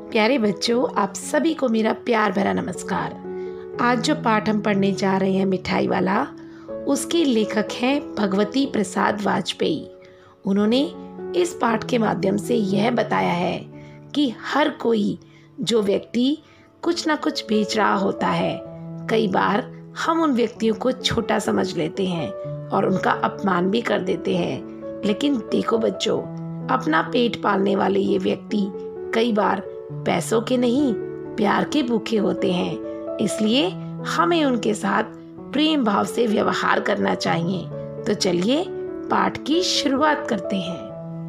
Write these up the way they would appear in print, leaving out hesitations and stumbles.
प्यारे बच्चों, आप सभी को मेरा प्यार भरा नमस्कार। आज जो पाठ हम पढ़ने जा रहे हैं मिठाई वाला, उसके लेखक हैं भगवती प्रसाद वाजपेयी। उन्होंने इस पाठ के माध्यम से यह बताया है कि हर कोई जो व्यक्ति कुछ ना कुछ बेच रहा होता है, कई बार हम उन व्यक्तियों को छोटा समझ लेते हैं और उनका अपमान भी कर देते हैं। लेकिन देखो बच्चों, अपना पेट पालने वाले ये व्यक्ति कई बार पैसों के नहीं, प्यार के भूखे होते हैं। इसलिए हमें उनके साथ प्रेम भाव से व्यवहार करना चाहिए। तो चलिए पाठ की शुरुआत करते हैं।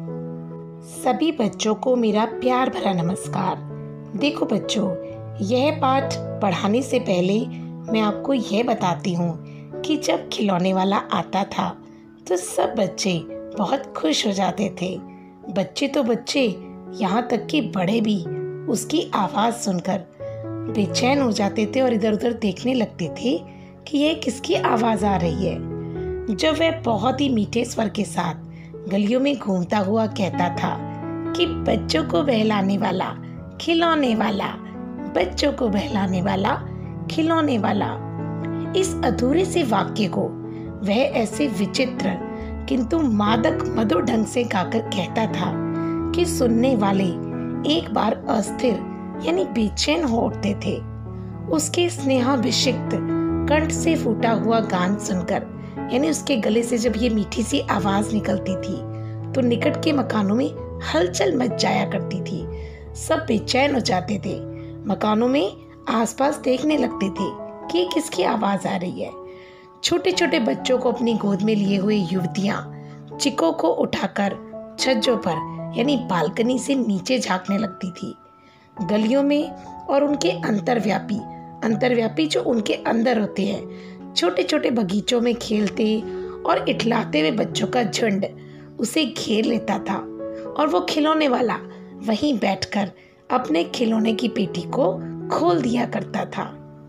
सभी बच्चों को मेरा प्यार भरा नमस्कार। देखो बच्चों, यह पाठ पढ़ाने से पहले मैं आपको यह बताती हूँ कि जब खिलौने वाला आता था तो सब बच्चे बहुत खुश हो जाते थे। बच्चे तो बच्चे, यहाँ तक कि बड़े भी उसकी आवाज़ सुनकर बेचैन हो जाते थे और इधर उधर देखने लगते थे कि यह किसकी आवाज़ आ रही है। जब वह बहुत ही मीठे स्वर के साथ गलियों में घूमता हुआ कहता था कि बच्चों को बहलाने वाला खिलौने वाला, बच्चों को बहलाने वाला खिलौने वाला, इस अधूरे से वाक्य को वह ऐसे विचित्र किंतु मादक मधुर ढंग से गाकर कहता था कि सुनने वाले एक बार अस्थिर यानी बेचैन हो उठते थे। उसके स्नेहाभिषिक्त कंठ से फूटा हुआ गान सुनकर, यानी उसके गले से जब ये मीठी सी आवाज निकलती थी तो निकट के मकानों में हलचल मच जाया करती थी। सब बेचैन हो जाते थे, मकानों में आसपास देखने लगते थे कि किसकी आवाज आ रही है। छोटे छोटे बच्चों को अपनी गोद में लिए हुए युवतियां चिकों को उठाकर छज्जों पर यानी बालकनी से नीचे झांकने लगती थी। गलियों में और उनके अंतर्व्यापी जो उनके अंदर होते हैं, छोटे छोटे बगीचों में खेलते और इठलाते हुए बच्चों का झुंड उसे घेर लेता था और वो खिलौने वाला वहीं बैठकर अपने खिलौने की पेटी को खोल दिया करता था।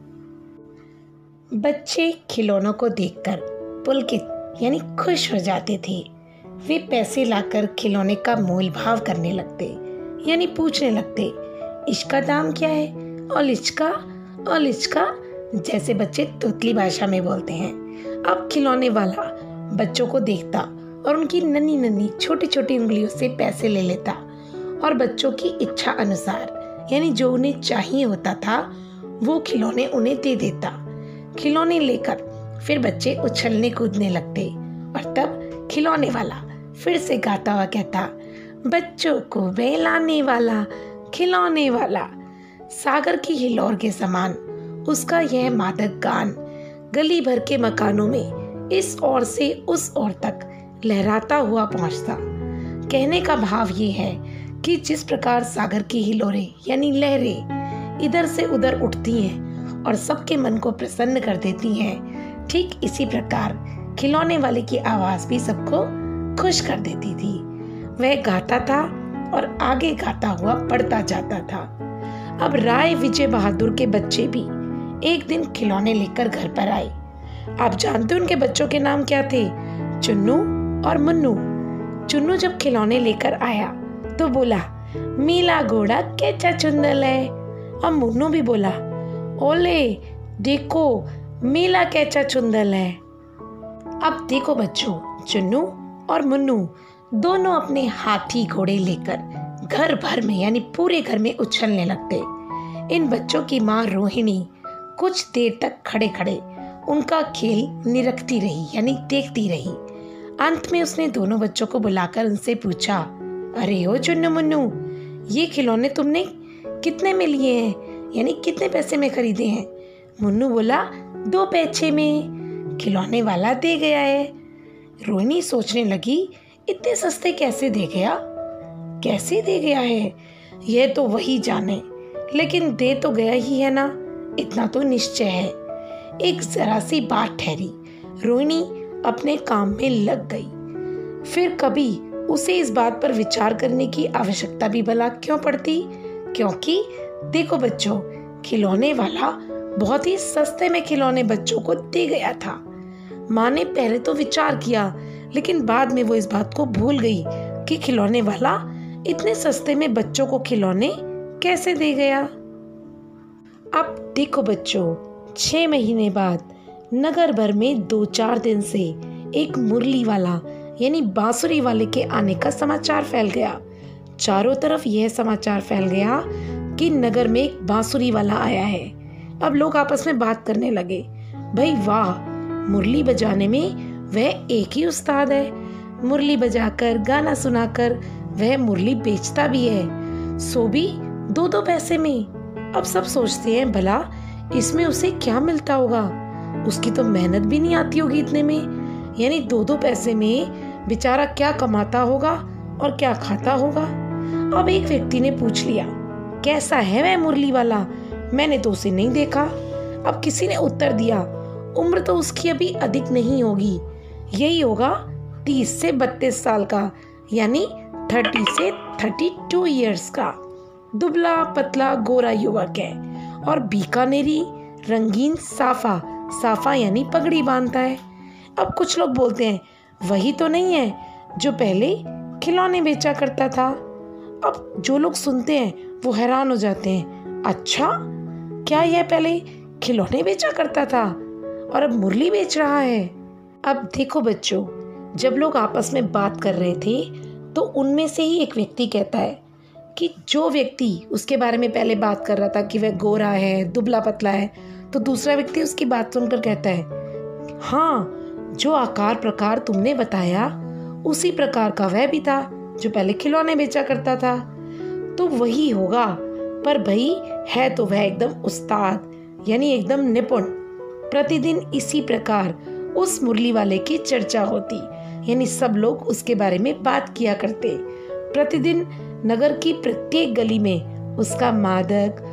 बच्चे खिलौनों को देखकर पुलकित यानी खुश हो जाते थे। वे पैसे लाकर खिलौने का मोल भाव करने लगते, यानी पूछने लगते, इसका दाम क्या है और इसका, जैसे बच्चे तोतली भाषा में बोलते हैं। अब खिलौने वाला बच्चों को देखता और उनकी नन्ही नन्ही छोटी छोटी उंगलियों से पैसे ले लेता और बच्चों की इच्छा अनुसार, यानी जो उन्हें चाहिए होता था, वो खिलौने उन्हें दे देता। खिलौने लेकर फिर बच्चे उछलने कूदने लगते और तब खिलौने वाला फिर से गाता हुआ कहता, बच्चों को बहलाने वाला खिलौने वाला। सागर की हिलोर के समान उसका यह मादक गान गली भर के मकानों में इस ओर से उस ओर तक लहराता हुआ पहुंचता। कहने का भाव ये है कि जिस प्रकार सागर की हिलोरें यानी लहरें इधर से उधर उठती हैं और सबके मन को प्रसन्न कर देती हैं, ठीक इसी प्रकार खिलौने वाले की आवाज भी सबको खुश कर देती थी। वह गाता था और आगे गाता हुआ बढ़ता जाता था। अब राय विजय बहादुर के बच्चे भी एक दिन खिलौने लेकर घर पर आए। आप जानते उनके बच्चों के नाम क्या थे? चुन्नू और मुन्नू। चुन्नू जब खिलौने लेकर आया तो बोला, मीला घोड़ा कैचा चुंदल है। और मुन्नू भी बोला, ओले देखो मीला कैचा चुंदल है। अब देखो बच्चों, चुन्नू और मुन्नू दोनों अपने हाथी घोड़े लेकर घर भर में यानी पूरे घर में उछलने लगते। इन बच्चों की माँ रोहिणी कुछ देर तक खड़े खड़े उनका खेल निरखती रही यानी देखती रही। अंत में उसने दोनों बच्चों को बुलाकर उनसे पूछा, अरे ओ चुन्नू मुन्नू, ये खिलौने तुमने कितने में लिए हैं, यानी कितने पैसे में खरीदे हैं? मुन्नू बोला, 2 पैसे में। खिलौने वाला दे गया है। रोहिणी सोचने लगी, इतने सस्ते कैसे दे गया है, यह तो वही जाने, लेकिन दे तो गया ही है ना, इतना तो निश्चय है। एक जरा सी बात ठहरी, रोहिणी अपने काम में लग गई। फिर कभी उसे इस बात पर विचार करने की आवश्यकता भी भला क्यों पड़ती, क्योंकि देखो बच्चों, खिलौने वाला बहुत ही सस्ते में खिलौने बच्चों को दे गया था। माँ ने पहले तो विचार किया, लेकिन बाद में वो इस बात को भूल गई कि खिलौने वाला इतने सस्ते में बच्चों को खिलौने कैसे दे गया। अब देखो बच्चों, 6 महीने बाद नगर भर में 2-4 दिन से एक मुरली वाला यानी बांसुरी वाले के आने का समाचार फैल गया। चारों तरफ यह समाचार फैल गया कि नगर में एक बांसुरी वाला आया है। अब लोग आपस में बात करने लगे, भाई वाह, मुरली बजाने में वह एक ही उस्ताद है। मुरली बजाकर गाना सुनाकर वह मुरली बेचता भी है, सो भी 2-2 पैसे में। अब सब सोचते हैं भला इसमें उसे क्या मिलता होगा, उसकी तो मेहनत भी नहीं आती होगी इतने में, यानी 2-2 पैसे में बेचारा क्या कमाता होगा और क्या खाता होगा। अब एक व्यक्ति ने पूछ लिया, कैसा है वह मुरली वाला, मैंने तो उसे नहीं देखा। अब किसी ने उत्तर दिया, उम्र तो उसकी अभी अधिक नहीं होगी, यही होगा 30 से 32 साल का, यानी 30 से 32 इयर्स का। दुबला पतला गोरा युवक है और बीकानेरी रंगीन साफा यानी पगड़ी बांधता है। अब कुछ लोग बोलते हैं, वही तो नहीं है जो पहले खिलौने बेचा करता था। अब जो लोग सुनते हैं वो हैरान हो जाते हैं, अच्छा, क्या यह पहले खिलौने बेचा करता था और अब मुरली बेच रहा है। अब देखो बच्चों, जब लोग आपस में बात कर रहे थे तो उनमें से ही एक व्यक्ति कहता है कि जो व्यक्ति उसके बारे में पहले बात कर रहा था कि वह गोरा है, दुबला पतला है, तो दूसरा व्यक्ति उसकी बात सुनकर कहता है, हाँ, जो आकार प्रकार तुमने बताया उसी प्रकार का वह भी था जो पहले खिलौने बेचा करता था, तो वही होगा। पर भाई है तो वह एकदम उस्ताद यानी एकदम निपुण। प्रतिदिन इसी प्रकार उस मुरली वाले की चर्चा होती, यानी सब लोग उसके बारे में बात किया करते। प्रतिदिन नगर की प्रत्येक गली में उसका मादक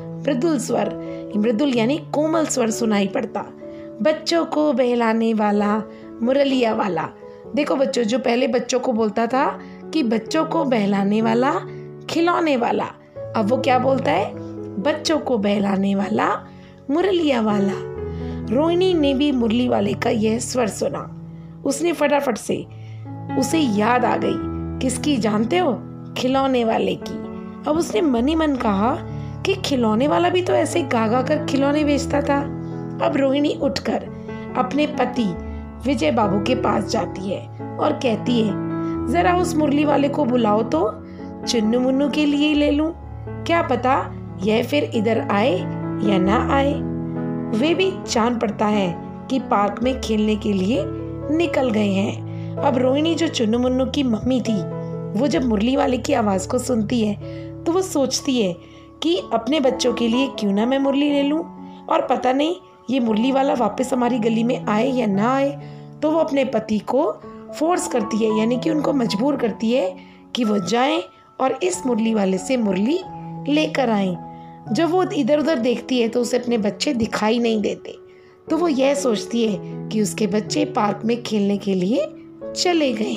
मृदुल यानी कोमल स्वर सुनाई पड़ता। बच्चों को बहलाने वाला मुरलिया वाला। देखो बच्चों, जो पहले बच्चों को बोलता था कि बच्चों को बहलाने वाला खिलौने वाला, अब वो क्या बोलता है, बच्चों को बहलाने वाला मुरलिया वाला। रोहिणी ने भी मुरली वाले का यह स्वर सुना। उसने फटाफट से उसे याद आ गई, किसकी जानते हो, खिलौने वाले की। अब उसने मन ही मन कहा कि खिलौने वाला भी तो ऐसे गा कर खिलौने बेचता था। अब रोहिणी उठकर अपने पति विजय बाबू के पास जाती है और कहती है, जरा उस मुरली वाले को बुलाओ तो चुन्नू मुन्नू के लिए ले लूं, क्या पता यह फिर इधर आए या ना आए। वे भी जान पड़ता है कि पार्क में खेलने के लिए निकल गए हैं। अब रोहिणी जो चुन्नू मुन्नू की मम्मी थी, वो जब मुरली वाले की आवाज को सुनती है तो वो सोचती है कि अपने बच्चों के लिए क्यों ना मैं मुरली ले लूं, और पता नहीं ये मुरली वाला वापस हमारी गली में आए या ना आए। तो वो अपने पति को फोर्स करती है, यानी कि उनको मजबूर करती है कि वो जाएं और इस मुरली वाले से मुरली लेकर आएं। जब वो इधर उधर देखती है तो उसे अपने बच्चे दिखाई नहीं देते, तो वो यह सोचती है कि उसके बच्चे पार्क में खेलने के लिए चले गए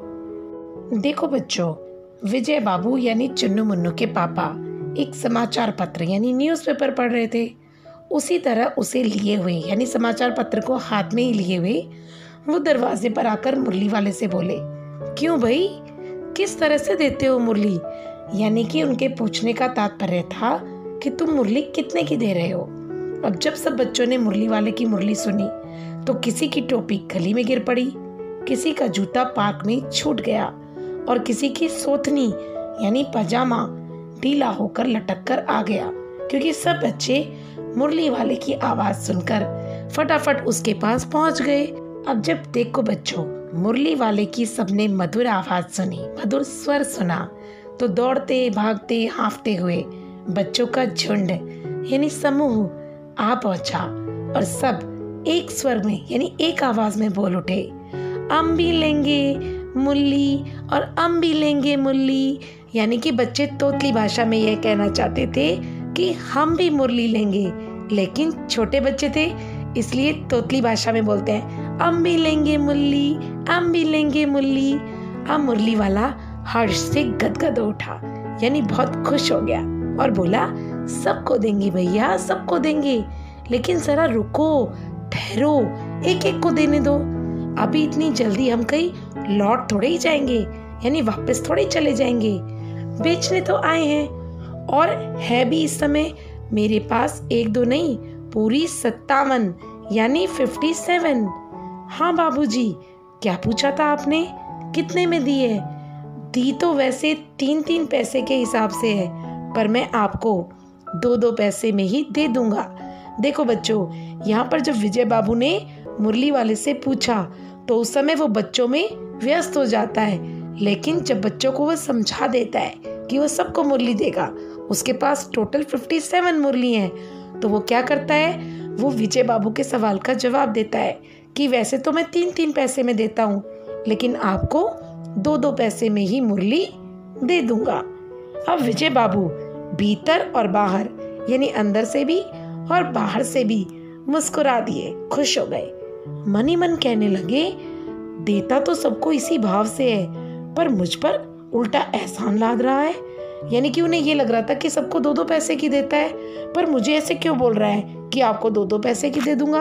हैं। देखो बच्चों, विजय बाबू यानी चुन्नू मुन्नू के पापा एक समाचार पत्र यानी न्यूज़पेपर पढ़ रहे थे। उसी तरह उसे लिए हुए यानी समाचार पत्र को हाथ में ही लिए हुए वो दरवाजे पर आकर मुरली वाले से बोले, क्यों भाई, किस तरह से देते हो मुरली? यानी कि उनके पूछने का तात्पर्य था कि तुम मुरली कितने की दे रहे हो। अब जब सब बच्चों ने मुरली वाले की मुरली सुनी तो किसी की टोपी गली में गिर पड़ी, किसी का जूता पार्क में छूट गया और किसी की सोथनी यानी पजामा ढीला होकर लटक कर आ गया, क्योंकि सब बच्चे मुरली वाले की आवाज सुनकर फटाफट उसके पास पहुंच गए। अब जब देखो बच्चों, मुरली वाले की सबने मधुर आवाज सुनी, मधुर स्वर सुना, तो दौड़ते भागते हांफते हुए बच्चों का झुंड यानी समूह आ पहुंचा और सब एक स्वर में यानी एक आवाज में बोल उठे, हम भी लेंगे मुरली और हम भी लेंगे मुरली। यानी कि बच्चे तोतली भाषा में यह कहना चाहते थे कि हम भी मुरली लेंगे, लेकिन छोटे बच्चे थे इसलिए तोतली भाषा में बोलते हैं, हम भी लेंगे मुरली, हम भी लेंगे मुरली। अब मुरली वाला हर्ष से गदगद उठा यानी बहुत खुश हो गया और बोला, सबको देंगे भैया, सबको देंगे, लेकिन जरा रुको, ठहरो, एक एक को देने दो। अभी इतनी जल्दी हम कहीं लौट थोड़े ही जाएंगे, यानी वापस थोड़े ही चले जाएंगे, बेचने तो आए हैं। और है भी इस समय मेरे पास 1-2 नहीं, पूरी 57 यानी 57। हाँ बाबूजी, क्या पूछा था आपने? कितने में दिए? दी तो वैसे 3-3 पैसे के हिसाब से है, पर मैं आपको 2-2 पैसे में ही दे दूंगा। देखो बच्चों, यहाँ पर जब विजय बाबू ने मुरली वाले से पूछा तो उस समय वो बच्चों में व्यस्त हो जाता है, लेकिन जब बच्चों को वो समझा देता है कि वो सबको मुरली देगा, उसके पास टोटल 57 मुरली हैं, तो वो क्या करता है, वो विजय बाबू के सवाल का जवाब देता है कि वैसे तो मैं 3-3 पैसे में देता हूँ, लेकिन आपको 2-2 पैसे में ही मुरली दे दूंगा। अब विजय बाबू भीतर और बाहर यानी अंदर से भी और बाहर से भी मुस्कुरा दिए, खुश हो गए। मन ही मन कहने लगे, देता तो सबको इसी भाव से है, पर मुझ पर उल्टा एहसान लाद रहा है। यानी कि उन्हें ये लग रहा था कि सबको 2-2 पैसे की देता है, पर मुझे ऐसे क्यों बोल रहा है कि आपको 2-2 पैसे की दे दूंगा।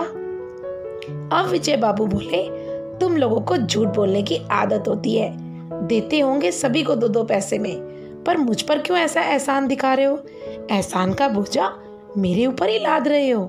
अब विजय बाबू बोले, तुम लोगों को झूठ बोलने की आदत होती है, देते होंगे सभी को 2-2 पैसे में, पर मुझ पर क्यों ऐसा एहसान दिखा रहे हो? एहसान का बोझा मेरे ऊपर ही लाद रहे हो।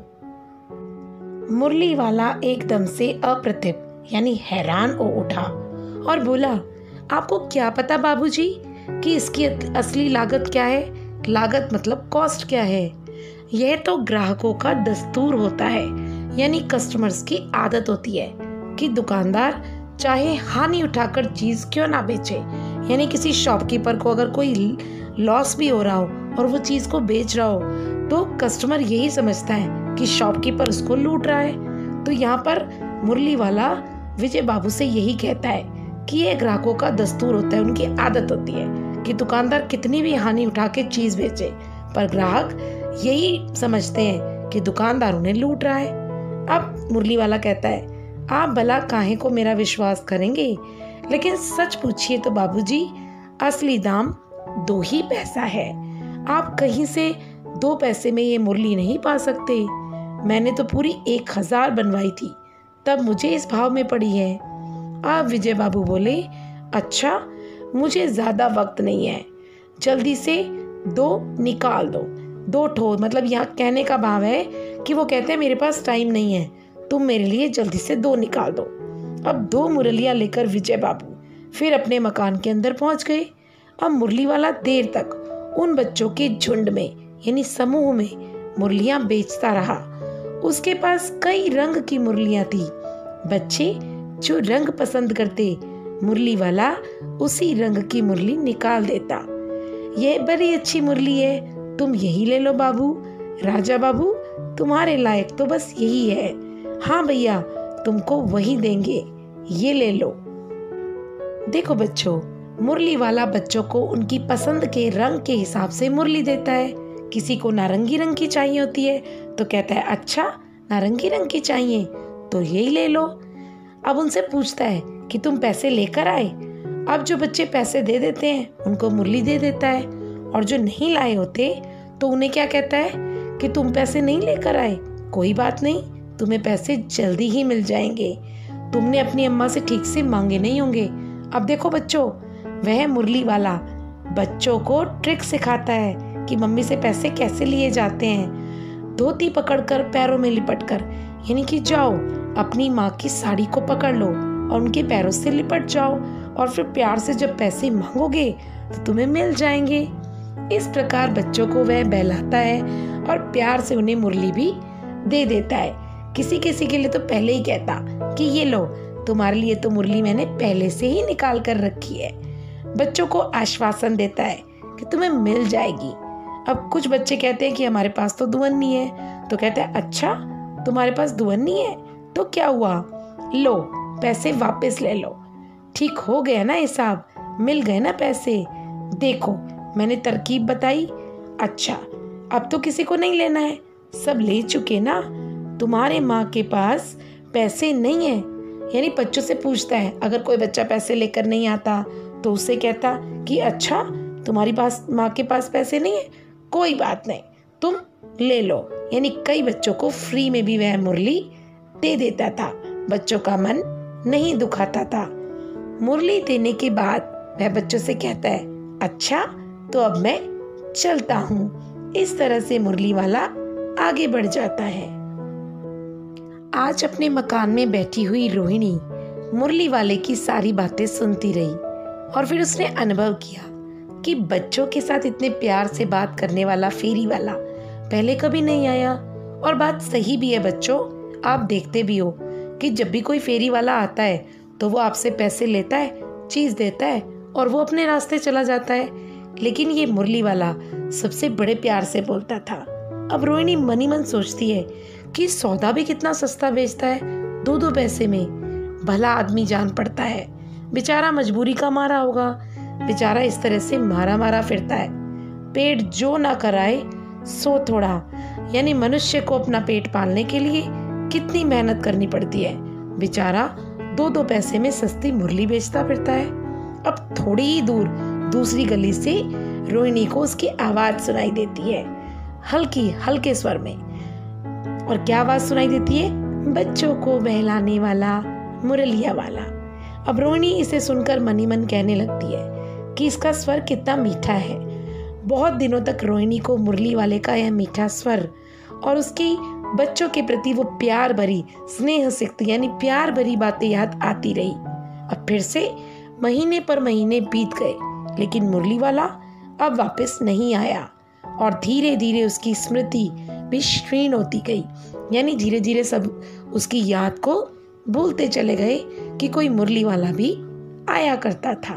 मुरली वाला एकदम से अप्रतिभ यानी हैरान हो उठा और बोला, आपको क्या पता बाबूजी कि इसकी असली लागत क्या है? लागत मतलब कॉस्ट क्या है? यह तो ग्राहकों का दस्तूर होता है, यानी कस्टमर्स की आदत होती है कि दुकानदार चाहे हानि उठाकर चीज क्यों ना बेचे। यानी किसी शॉपकीपर को अगर कोई लॉस भी हो रहा हो और वो चीज को बेच रहा हो, तो कस्टमर यही समझता है कि शॉपकीपर उसको लूट रहा है। तो यहाँ पर मुरली वाला विजय बाबू से यही कहता है कि ये ग्राहकों का दस्तूर होता है, उनकी आदत होती है कि दुकानदार कितनी भी हानि उठा के चीज बेचे, पर ग्राहक यही समझते हैं कि दुकानदार उन्हें लूट रहा है। अब मुरली वाला कहता है, आप भला काहे को मेरा विश्वास करेंगे, लेकिन सच पूछिए तो बाबूजी, असली दाम 2 ही पैसा है। आप कहीं से 2 पैसे में ये मुरली नहीं पा सकते। मैंने तो पूरी 1000 बनवाई थी, तब मुझे इस भाव में पड़ी है। अब विजय बाबू बोले, अच्छा, मुझे ज्यादा वक्त नहीं है, जल्दी से 2 निकाल दो। 2 ठो मतलब यहाँ कहने का भाव है कि वो कहते हैं मेरे पास टाइम नहीं है, तुम मेरे लिए जल्दी से 2 निकाल दो। अब 2 मुरलियां लेकर विजय बाबू फिर अपने मकान के अंदर पहुंच गए। अब मुरली वाला देर तक उन बच्चों के झुंड में यानी समूह में मुरलियां बेचता रहा। उसके पास कई रंग की मुरलियां थी। बच्चे जो रंग पसंद करते, मुरली वाला उसी रंग की मुरली निकाल देता। यह बड़ी अच्छी मुरली है, तुम यही ले लो बाबू। राजा बाबू, तुम्हारे लायक तो बस यही है। हाँ भैया, तुमको वही देंगे, ये ले लो। देखो बच्चों, मुरली वाला बच्चों को उनकी पसंद के रंग के हिसाब से मुरली देता है। किसी को नारंगी रंग की चाहिए होती है तो कहता है, अच्छा नारंगी रंग की चाहिए तो यही ले लो। अब उनसे पूछता है कि तुम पैसे लेकर आए। अब जो बच्चे पैसे दे देते हैं उनको मुरली दे देता है, और जो नहीं लाए होते तो उन्हें क्या कहता है कि तुम पैसे नहीं लेकर आए, कोई बात नहीं, तुम्हें पैसे जल्दी ही मिल जाएंगे, तुमने अपनी अम्मा से ठीक से मांगे नहीं होंगे। अब देखो बच्चों, वह मुरली वाला बच्चों को ट्रिक सिखाता है कि मम्मी से पैसे कैसे लिए जाते हैं। धोती पकड़कर पैरों में लिपटकर, यानी कि जाओ अपनी माँ की साड़ी को पकड़ लो और उनके पैरों से लिपट जाओ, और फिर प्यार से जब पैसे मांगोगे तो तुम्हें मिल जाएंगे। इस प्रकार बच्चों को वह बहलाता है और प्यार से उन्हें मुरली भी दे देता है। किसी किसी के लिए तो पहले ही कहता कि ये लो, तुम्हारे लिए तो मुरली मैंने पहले से ही निकाल कर रखी है। बच्चों को आश्वासन देता है कि तुम्हें मिल जाएगी। अब कुछ बच्चे कहते हैं कि हमारे पास तो दुअन्नी है, तो कहते हैं, अच्छा तुम्हारे पास दुअन्नी है तो क्या हुआ, लो पैसे वापस ले लो, ठीक हो गया ना हिसाब, मिल गए ना पैसे, देखो मैंने तरकीब बताई। अच्छा अब तो किसी को नहीं लेना है, सब ले चुके ना, तुम्हारे माँ के पास पैसे नहीं है। यानी बच्चों से पूछता है, अगर कोई बच्चा पैसे लेकर नहीं आता तो उससे कहता कि अच्छा तुम्हारी पास माँ के पास पैसे नहीं है, कोई बात नहीं, तुम ले लो। यानी कई बच्चों को फ्री में भी वह मुरली दे देता था, बच्चों का मन नहीं दुखाता था। मुरली देने के बाद वह बच्चों से कहता है, अच्छा तो अब मैं चलता हूँ। इस तरह से मुरली वाला आगे बढ़ जाता है। आज अपने मकान में बैठी हुई रोहिणी मुरली वाले की सारी बातें सुनती रही और फिर उसने अनुभव किया कि बच्चों के साथ इतने प्यार से बात करने वाला फेरी वाला पहले कभी नहीं आया। और बात सही भी है बच्चों, आप देखते भी हो कि जब भी कोई फेरी वाला आता है तो वो आपसे पैसे लेता है, चीज देता है और वो अपने रास्ते चला जाता है। लेकिन ये मुरली वाला सबसे बड़े प्यार से बोलता था। अब रोहिणी मन ही मन सोचती है कि सौदा भी कितना सस्ता बेचता है, 2-2 पैसे में। भला आदमी जान पड़ता है, बेचारा मजबूरी का मारा होगा, बेचारा इस तरह से मारा मारा फिरता है। पेट जो ना कराए सो थोड़ा, यानी मनुष्य को अपना पेट पालने के लिए कितनी मेहनत करनी पड़ती है। बेचारा 2-2 पैसे में सस्ती मुरली बेचता फिरता है। अब थोड़ी ही दूर दूसरी गली से रोहिणी को उसकी आवाज सुनाई देती है, हल्की हल्के स्वर में। और क्या आवाज सुनाई देती है? बच्चों को बहलाने वाला मुरलिया वाला। अब रोहिणी इसे सुनकर मन ही मन कहने लगती है कि इसका स्वर कितना मीठा है। बहुत दिनों तक रोहिणी को मुरली वाले का यह मीठा स्वर और उसकी बच्चों के प्रति वो प्यार भरी स्नेह सिक्त यानी प्यार भरी बातें याद आती रही। अब फिर से महीने पर महीने बीत गए, लेकिन मुरली वाला अब वापस नहीं आया और धीरे धीरे उसकी स्मृति भी क्षीण होती गई। यानी धीरे धीरे सब उसकी याद को भूलते चले गए कि कोई मुरली वाला भी आया करता था।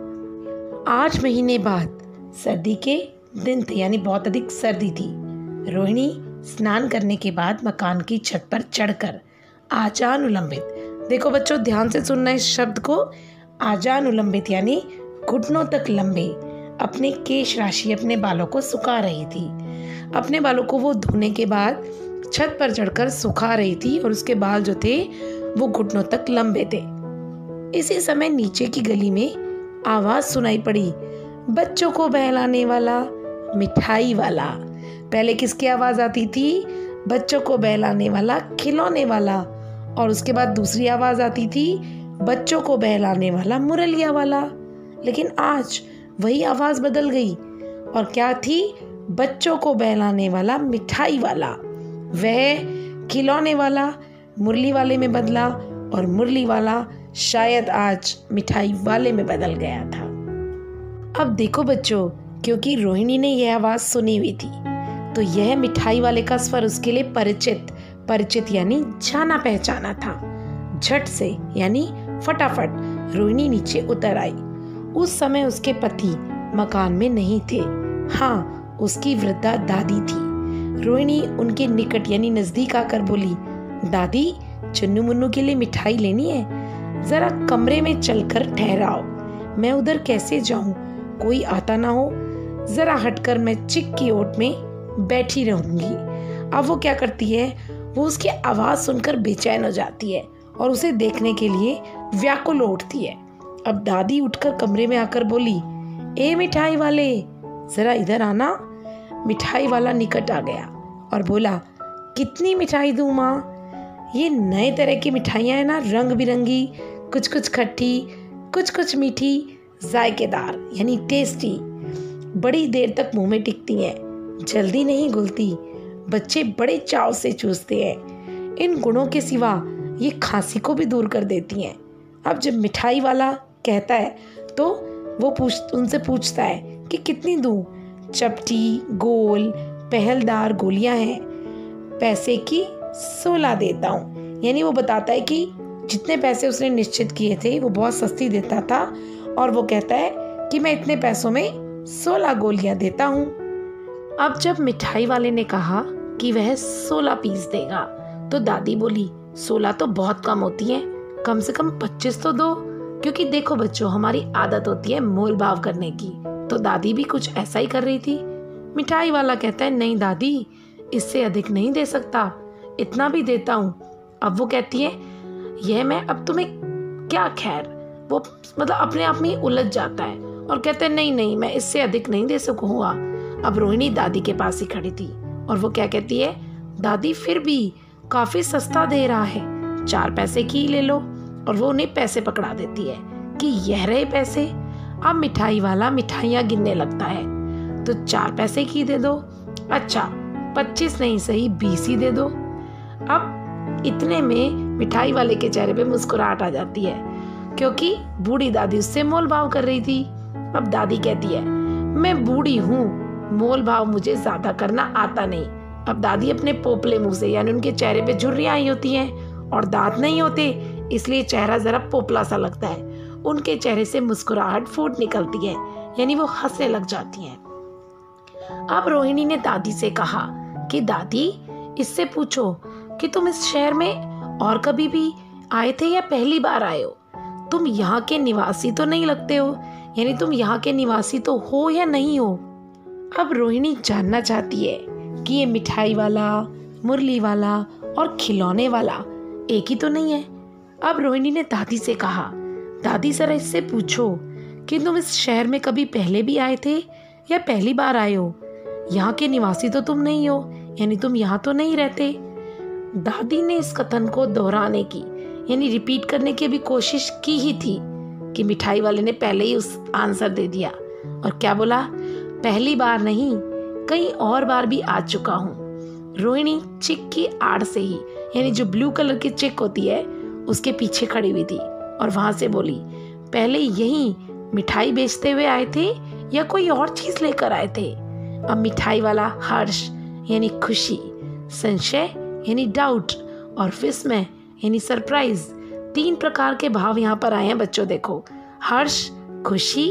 8 महीने बाद सर्दी के दिन थे, यानी बहुत अधिक सर्दी थी। रोहिणी स्नान करने के बाद मकान की छत पर चढ़कर आजानुलंबित, देखो बच्चों ध्यान से सुनना इस शब्द को, आजानुलंबित यानी घुटनों तक लंबे अपने केश राशि अपने बालों को सुखा रही थी। अपने बालों को वो धोने के बाद छत पर चढ़कर सुखा रही थी और उसके बाल जो थे वो घुटनों तक लंबे थे। इसी समय नीचे की गली में आवाज सुनाई पड़ी, बच्चों को बहलाने वाला मिठाई वाला। पहले किसकी आवाज आती थी? बच्चों को बहलाने वाला खिलौने वाला। और उसके बाद दूसरी आवाज आती थी, बच्चों को बहलाने वाला मुरलिया वाला। लेकिन आज वही आवाज बदल गई और क्या थी? बच्चों को बहलाने वाला मिठाई वाला। वह खिलौने वाला मुरली वाले में बदला और मुरली वाला शायद आज मिठाई वाले में बदल गया था। अब देखो बच्चों, क्योंकि रोहिणी ने यह आवाज सुनी हुई थी तो यह मिठाई वाले का स्वर उसके लिए परिचित यानी जाना पहचाना था। झट से यानी फटाफट रोहिणी नीचे उतर आई। उस समय उसके पति मकान में नहीं थे। हाँ, उसकी वृद्धा दादी थी। रोहिणी उनके निकट यानी नजदीक आकर बोली, दादी चन्नू मुन्नू के लिए मिठाई लेनी है, जरा कमरे में चलकर ठहराओ। मैं उधर कैसे जाऊं, कोई आता ना हो, जरा हटकर मैं चिक की ओट में बैठी रहूंगी। अब वो क्या करती है, वो उसकी आवाज सुनकर बेचैन हो जाती है और उसे देखने के लिए व्याकुल उठती है। अब दादी उठकर कमरे में आकर बोली, ए मिठाई वाले जरा इधर आना। मिठाई वाला निकट आ गया और बोला, कितनी मिठाई दूं माँ? ये नए तरह की मिठाइयाँ हैं ना, रंग बिरंगी, कुछ कुछ खट्टी, कुछ कुछ मीठी, जायकेदार यानी टेस्टी, बड़ी देर तक मुंह में टिकती हैं, जल्दी नहीं घुलती, बच्चे बड़े चाव से चूसते हैं। इन गुणों के सिवा ये खांसी को भी दूर कर देती हैं। अब जब मिठाई वाला कहता है तो वो उनसे पूछता है कि कितनी दूं? चपटी, गोल, पहलदार गोलियां हैं, पैसे की 16 देता हूँ। यानी वो बताता है कि जितने पैसे उसने निश्चित किए थे वो बहुत सस्ती देता था और वो कहता है कि मैं इतने पैसों में 16 गोलियां देता हूँ। अब जब मिठाई वाले ने कहा कि वह 16 पीस देगा तो दादी बोली, 16 तो बहुत कम होती हैं, कम से कम 25 तो दो, क्योंकि देखो बच्चों हमारी आदत होती है मोल भाव करने की। तो दादी भी कुछ ऐसा ही कर रही थी। मिठाई वाला कहता है, नहीं दादी इससे अधिक नहीं दे सकता, इतना भी देता हूँ। अब वो कहती है, यह मैं अब तुम्हें क्या, खैर वो मतलब अपने आप में उलझ जाता है और कहते हैं, नहीं नहीं मैं इससे अधिक नहीं दे सकूंगा। अब रोहिणी दादी के पास ही खड़ी थी और वो क्या कहती है, दादी फिर भी काफी सस्ता दे रहा है, 4 पैसे की ही ले लो। और वो उन्हें पैसे पकड़ा देती है कि यह रहे पैसे। अब मिठाई वाला मिठाइयाँ गिनने लगता है तो 4 पैसे की दे दो। अच्छा 25 नहीं सही 20 ही दे दो। अब इतने में मिठाई वाले के चेहरे पे मुस्कुराहट आ जाती है, क्योंकि बूढ़ी दादी उससे मोल भाव कर रही थी। अब दादी कहती है, मैं बूढ़ी हूँ, मोल भाव मुझे ज्यादा करना आता नहीं। अब दादी अपने पोपले मुंह से, यानी उनके चेहरे पे झुर्रियां आई होती हैं और दांत नहीं होते, इसलिए चेहरा जरा पोपला सा लगता है। उनके चेहरे से मुस्कुराहट फूट निकलती है, यानी वो हंसने लग जाती हैं। अब रोहिणी ने दादी से कहा कि दादी, इससे पूछो कि तुम इस शहर में और कभी भी आए थे या पहली बार आए हो? तुम यहाँ के निवासी तो नहीं लगते हो, यानी तुम यहाँ के निवासी तो हो या नहीं हो? अब रोहिणी जानना चाहती है कि ये मिठाई वाला, मुरली वाला और खिलौने वाला एक ही तो नहीं है। अब रोहिणी ने दादी से कहा, दादी जरा इससे पूछो कि तुम इस शहर में कभी पहले भी आए थे या पहली बार आए हो? यहाँ के निवासी तो तुम नहीं हो, यानी तुम यहाँ तो नहीं रहते। दादी ने इस कथन को दोहराने की, यानी रिपीट करने की भी कोशिश की ही थी कि मिठाई वाले ने पहले ही उस आंसर दे दिया और क्या बोला, पहली बार नहीं, कई और बार भी आ चुका हूँ। रोहिणी चिक की आड़ से ही, यानी जो ब्लू कलर की चिक होती है उसके पीछे खड़ी हुई थी और वहां से बोली, पहले यही मिठाई बेचते हुए आए थे या कोई और चीज लेकर आए थे? अब मिठाई वाला हर्ष यानी खुशी, संशय यानी डाउट और विस्मय यानी सरप्राइज, 3 प्रकार के भाव यहाँ पर आए हैं बच्चों। देखो, हर्ष, खुशी,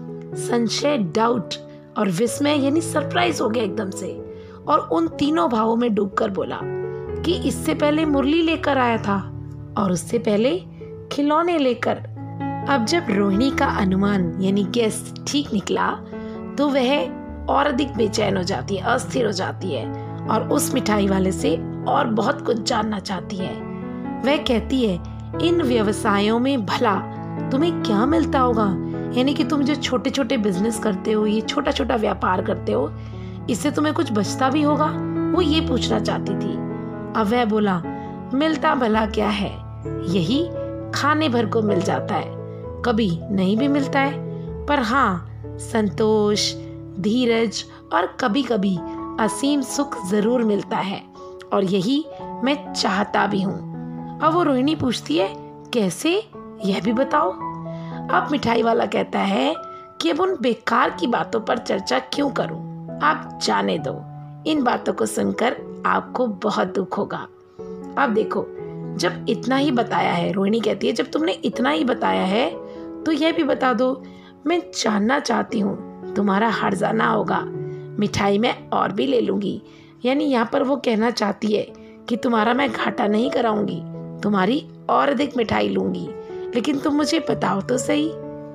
संशय, डाउट और विस्मय यानी सरप्राइज हो गया एकदम से। और उन तीनों भावों में डूबकर बोला कि इससे पहले मुरली लेकर आया था और उससे पहले खिलौने लेकर। अब जब रोहिणी का अनुमान यानी गेस ठीक निकला तो वह और अधिक बेचैन हो जाती है, अस्थिर हो जाती है और उस मिठाई वाले से और बहुत कुछ जानना चाहती है। वह कहती है, इन व्यवसायों में भला तुम्हें क्या मिलता होगा? यानी कि तुम जो छोटे छोटे बिजनेस करते हो, ये छोटा छोटा व्यापार करते हो, इससे तुम्हें कुछ बचता भी होगा? वो ये पूछना चाहती थी। अब वह बोला, मिलता भला क्या है, यही खाने भर को मिल जाता है, कभी नहीं भी मिलता है, पर हाँ संतोष, धीरज और कभी कभी असीम सुख जरूर मिलता है और यही मैं चाहता भी हूँ। अब वो रोहिणी पूछती है, कैसे, यह भी बताओ। अब मिठाई वाला कहता है कि अब उन बेकार की बातों पर चर्चा क्यों करूं, आप जाने दो, इन बातों को सुनकर आपको बहुत दुख होगा। अब देखो, जब इतना ही बताया है, रोहिणी कहती है जब तुमने इतना ही बताया है तो यह भी बता दो, मैं जानना चाहती हूँ, तुम्हारा हर्जा ना होगा, मिठाई मैं और भी ले लूंगी। यानी यहाँ पर वो कहना चाहती है कि तुम्हारा मैं घाटा नहीं कराऊंगी, तुम्हारी और अधिक मिठाई लूंगी, लेकिन तुम मुझे बताओ तो सही।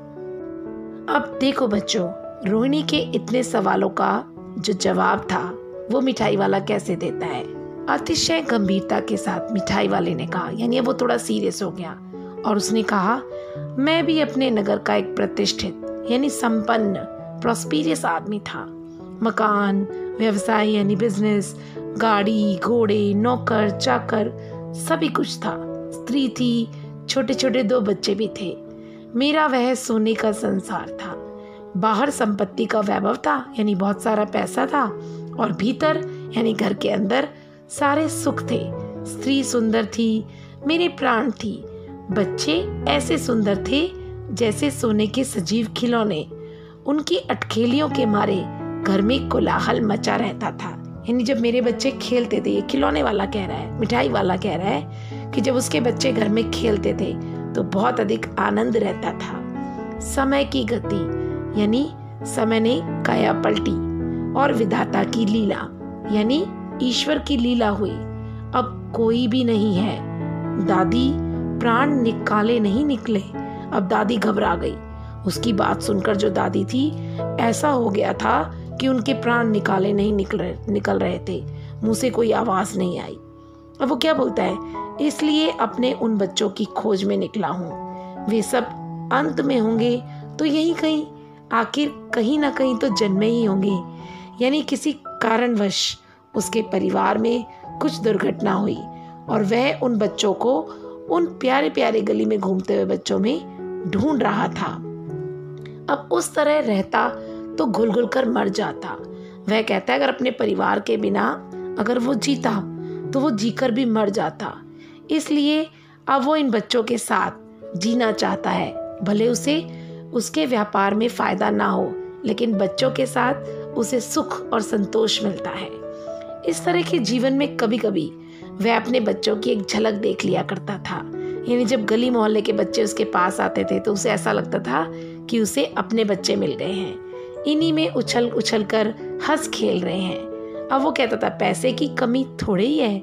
अब देखो बच्चों, रोहिणी के इतने सवालों का जो जवाब था वो मिठाई वाला कैसे देता है। अतिशय गंभीरता के साथ मिठाई वाले ने कहा, यानी वो थोड़ा सीरियस हो गया और उसने कहा, मैं भी अपने नगर का एक प्रतिष्ठित यानी संपन्न प्रॉस्पेरियस आदमी था। मकान, व्यवसाय यानी बिजनेस, गाड़ी, घोड़े, नौकर, चाकर सभी कुछ था। स्त्री थी, छोटे छोटे 2 बच्चे भी थे। मेरा वह सोने का संसार था। बाहर संपत्ति का वैभव था, यानी बहुत सारा पैसा था, और भीतर यानी घर के अंदर सारे सुख थे। स्त्री सुंदर थी, मेरे प्राण थी। बच्चे ऐसे सुंदर थे जैसे सोने के सजीव खिलौने। उनकी अटखेलियों के मारे घर में कोलाहल मचा रहता था। यानी जब मेरे बच्चे खेलते थे, ये खिलौने वाला कह रहा है, मिठाई वाला कह रहा है कि जब उसके बच्चे घर में खेलते थे तो बहुत अधिक आनंद रहता था। समय की गति यानी समय ने काया पलटी और विधाता की लीला यानी ईश्वर की लीला हुई। अब कोई भी नहीं है। दादी प्राण निकाले नहीं निकले। अब दादी घबरा गई। उसकी बात सुनकर जो दादी थी, ऐसा हो गया था कि उनके प्राण निकाले नहीं निकल रहे थे, मुंह से कोई आवाज नहीं आई। अब वो क्या बोलता है, इसलिए अपने उन बच्चों की खोज में निकला हूँ। वे सब अंत में होंगे तो यही कहीं, आखिर कहीं ना कहीं तो जन्मे ही होंगे। यानी किसी कारणवश उसके परिवार में कुछ दुर्घटना हुई और वह उन बच्चों को उन प्यारे प्यारे गली में घूमते हुए बच्चों में ढूंढ रहा था। अब उस तरह रहता तो घुल घुल कर मर जाता। वह कहता है अगर अपने परिवार के बिना अगर वो जीता तो वो जीकर भी मर जाता। इसलिए अब वो इन बच्चों के साथ जीना चाहता है, भले उसे उसके व्यापार में फ़ायदा ना हो, लेकिन बच्चों के साथ उसे सुख और संतोष मिलता है। इस तरह के जीवन में कभी कभी वह अपने बच्चों की एक झलक देख लिया करता था। यानी जब गली मोहल्ले के बच्चे उसके पास आते थे तो उसे ऐसा लगता था कि उसे अपने बच्चे मिल गए हैं, इन्हीं में उछल उछल कर हंस खेल रहे हैं। अब वो कहता था पैसे की कमी थोड़ी ही है,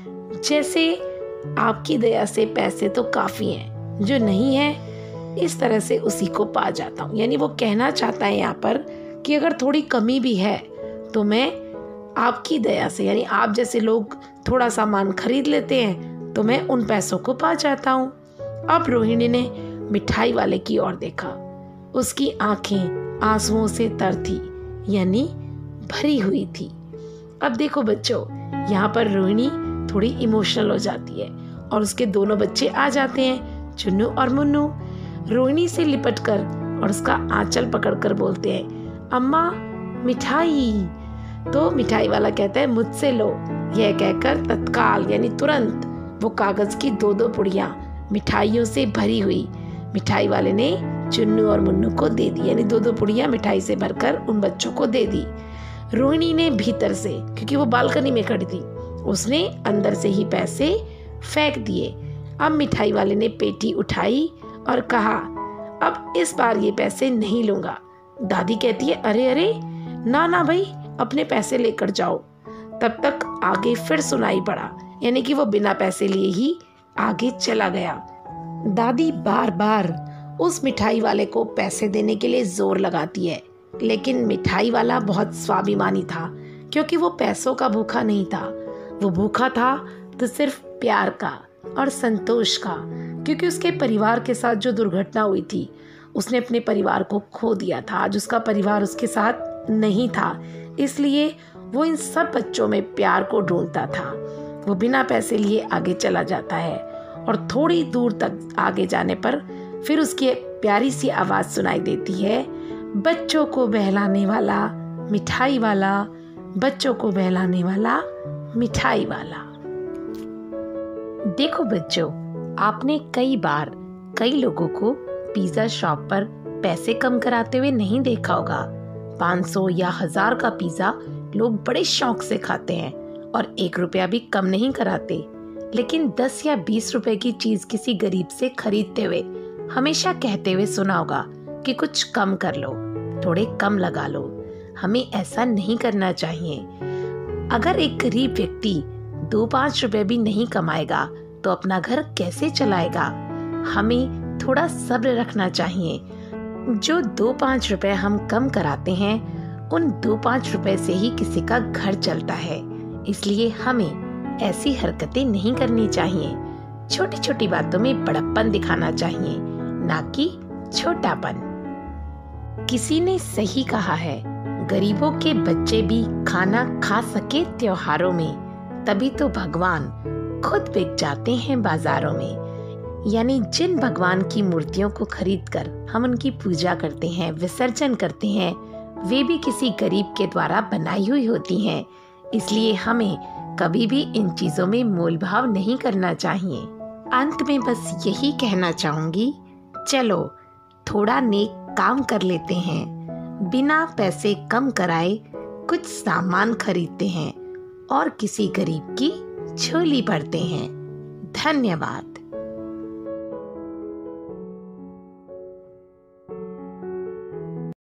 जैसे आपकी दया से पैसे तो काफ़ी हैं, जो नहीं है इस तरह से उसी को पा जाता हूँ। यानी वो कहना चाहता है यहाँ पर कि अगर थोड़ी कमी भी है तो मैं आपकी दया से, यानी आप जैसे लोग थोड़ा सामान खरीद लेते हैं तो मैं उन पैसों को पा जाता हूँ। अब रोहिणी ने मिठाई वाले की ओर देखा। उसकी आंखें आंसुओं से तर थी, यानी भरी हुई थी। अब देखो बच्चों, यहाँ पर रोहिणी थोड़ी इमोशनल हो जाती है और उसके दोनों बच्चे आ जाते हैं, चुन्नू और मुन्नू। रोहिणी से लिपटकर और उसका आंचल पकड़कर बोलते हैं, अम्मा मिठाई। तो मिठाई वाला कहता है मुझसे लो। यह कहकर तत्काल यानी तुरंत वो कागज की 2-2 पुड़ियां मिठाइयों से भरी हुई मिठाई वाले ने चुन्नू और मुन्नू को दे दी। यानी 2-2 पुड़ियां मिठाई से भरकर उन बच्चों को दे दी। रोहिणी ने भीतर से, क्योंकि वो बालकनी में खड़ी थी, उसने अंदर से ही पैसे फेंक दिए। अब मिठाई वाले ने पेटी उठाई और कहा, अब इस बार ये पैसे नहीं लूंगा। दादी कहती है, अरे अरे ना ना भाई, अपने पैसे लेकर जाओ। तब तक आगे फिर सुनाई पड़ा, यानी कि वो बिना पैसे लिए ही आगे चला गया। दादी बार बार उस मिठाई वाले को पैसे देने के लिए जोर लगाती है, लेकिन मिठाई वाला बहुत स्वाभिमानी था, क्योंकि वो पैसों का भूखा नहीं था। वो भूखा था तो सिर्फ प्यार का और संतोष का, क्योंकि उसके परिवार के साथ जो दुर्घटना हुई थी, उसने अपने परिवार को खो दिया था। आज उसका परिवार उसके साथ नहीं था, इसलिए वो इन सब बच्चों में प्यार को ढूंढता था। वो बिना पैसे लिए आगे चला जाता है और थोड़ी दूर तक आगे जाने पर फिर उसकी प्यारी सी आवाज़ सुनाई देती है, बच्चों को बहलाने वाला मिठाई वाला, बच्चों को बहलाने वाला मिठाई वाला। देखो बच्चों, आपने कई बार कई लोगों को पिज्जा शॉप पर पैसे कम कराते हुए नहीं देखा होगा। 500 या 1000 का पिज्जा लोग बड़े शौक से खाते हैं और 1 रुपया भी कम नहीं कराते, लेकिन 10 या 20 रुपए की चीज किसी गरीब से खरीदते हुए हमेशा कहते हुए सुना होगा कि कुछ कम कर लो, थोड़े कम लगा लो। हमें ऐसा नहीं करना चाहिए। अगर एक गरीब व्यक्ति 2-5 रुपए भी नहीं कमाएगा तो अपना घर कैसे चलाएगा? हमें थोड़ा सब्र रखना चाहिए। जो 2-5 रुपए हम कम कराते हैं, उन 2-5 रुपए से ही किसी का घर चलता है। इसलिए हमें ऐसी हरकतें नहीं करनी चाहिए। छोटी छोटी बातों में बड़प्पन दिखाना चाहिए, ना कि छोटापन। किसी ने सही कहा है, गरीबों के बच्चे भी खाना खा सके त्योहारों में, तभी तो भगवान खुद बिक जाते हैं बाजारों में। यानी जिन भगवान की मूर्तियों को खरीदकर हम उनकी पूजा करते हैं, विसर्जन करते हैं, वे भी किसी गरीब के द्वारा बनाई हुई होती हैं। इसलिए हमें कभी भी इन चीजों में मोल भाव नहीं करना चाहिए। अंत में बस यही कहना चाहूंगी, चलो थोड़ा नेक काम कर लेते हैं। बिना पैसे कम कराए कुछ सामान खरीदते हैं और किसी गरीब की झोली भरते हैं। धन्यवाद।